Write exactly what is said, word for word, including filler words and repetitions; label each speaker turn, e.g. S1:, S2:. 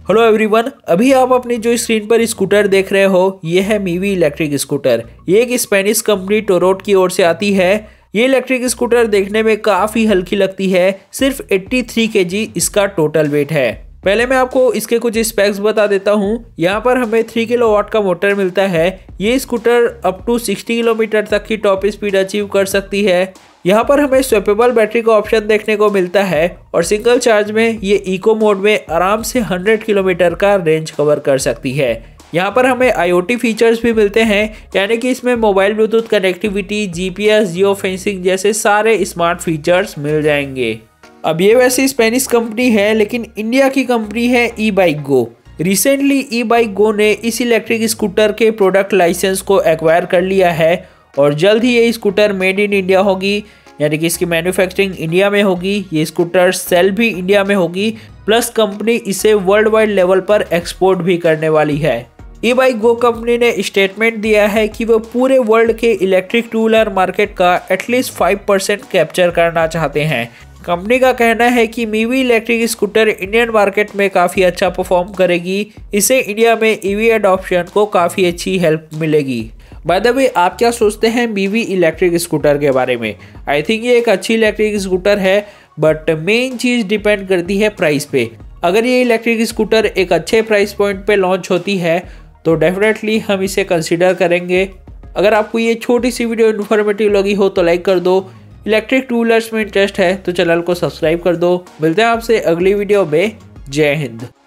S1: Hello everyone, अभी आप अपनी जो स्क्रीन पर स्कूटर देख रहे हो ये है मीवी इलेक्ट्रिक स्कूटर। ये एक स्पेनिश कंपनी टोरोट की ओर से आती है। ये इलेक्ट्रिक स्कूटर देखने में काफ़ी हल्की लगती है। सिर्फ तिरासी केजी इसका टोटल वेट है। पहले मैं आपको इसके कुछ स्पेक्स बता देता हूँ। यहाँ पर हमें थ्री किलोवाट का मोटर मिलता है। ये स्कूटर अप टू साठ किलोमीटर तक की टॉप स्पीड अचीव कर सकती है। यहाँ पर हमें स्वैपेबल बैटरी का ऑप्शन देखने को मिलता है और सिंगल चार्ज में ये इको मोड में आराम से सौ किलोमीटर का रेंज कवर कर सकती है। यहाँ पर हमें आईओटी फीचर्स भी मिलते हैं, यानी कि इसमें mobile Bluetooth connectivity, GPS, geo fencing जैसे सारे स्मार्ट फीचर्स मिल जाएंगे। अब ये वैसे स्पेनिश कंपनी है, लेकिन इंडिया की कंपनी है E Bike Go. Recently E Bike Go ने इस इलेक्ट्रिक स्कूटर के प्रोडक्ट लाइसेंस को एक्वायर कर लिया है और जल्द ही ये स्कूटर मेड इन इंडिया होगी, यानी कि इसकी मैन्युफैक्चरिंग इंडिया में होगी। ये स्कूटर सेल भी इंडिया में होगी, प्लस कंपनी इसे वर्ल्ड वाइड लेवल पर एक्सपोर्ट भी करने वाली है। ई बाइक गो कंपनी ने स्टेटमेंट दिया है कि वो पूरे वर्ल्ड के इलेक्ट्रिक टू व्हीलर मार्केट का एटलीस्ट फाइव परसेंट कैप्चर करना चाहते हैं। कंपनी का कहना है कि Muvi electric scooter Indian market में काफ़ी अच्छा परफॉर्म करेगी। इससे इंडिया में ईवी एडॉप्शन को काफ़ी अच्छी हेल्प मिलेगी। बाय द वे, आप क्या सोचते हैं मीवी इलेक्ट्रिक स्कूटर के बारे में? आई थिंक ये एक अच्छी इलेक्ट्रिक स्कूटर है, बट मेन चीज़ डिपेंड करती है प्राइस पे। अगर ये इलेक्ट्रिक स्कूटर एक अच्छे प्राइस पॉइंट पे लॉन्च होती है तो डेफिनेटली हम इसे कंसिडर करेंगे। अगर आपको ये छोटी सी वीडियो इन्फॉर्मेटिव लगी हो तो लाइक कर दो। इलेक्ट्रिक टू व्हीलर्स में इंटरेस्ट है तो चैनल को सब्सक्राइब कर दो। मिलते हैं आपसे अगली वीडियो में। जय हिंद।